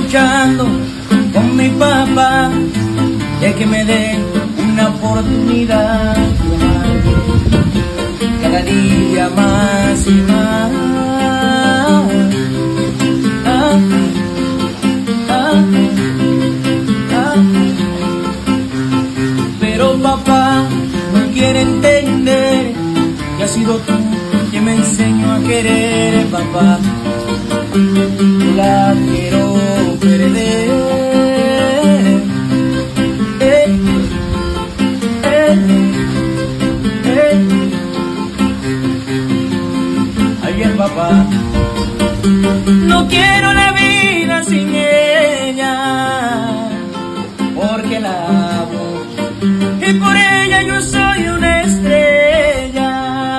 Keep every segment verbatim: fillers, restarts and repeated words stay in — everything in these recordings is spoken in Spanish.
luchando con mi papá, de que me den una oportunidad de amarte cada día más y más. Ah, ah, ah. Pero papá no quiere entender que has sido tú quien me enseñó a querer, papá. Yo la quiero perder. Eh, eh, eh. Ayer, papá, no quiero la vida sin ella, porque la amo y por ella yo soy una estrella.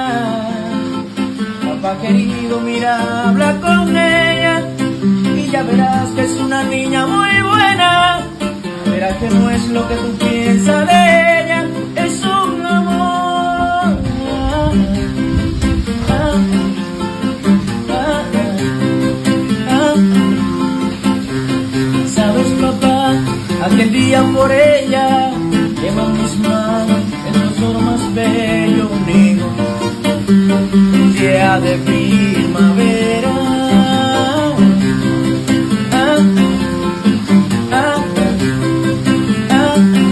Papá querido, mira, habla con ella y ya verás que es una niña muy buena. Verás que no es lo que tú piensas de ella, es un amor. Ah, ah, ah, ah. Sabes, papá, aquel día por ella llevo en mis manos el tesoro más bello mío, un día de primavera. Ah, ah, ah.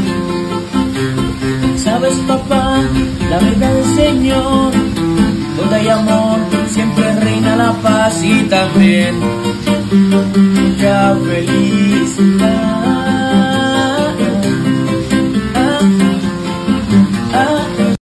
Sabes, papá, la verdad del Señor, donde hay amor siempre reina la paz y también mucha felicidad.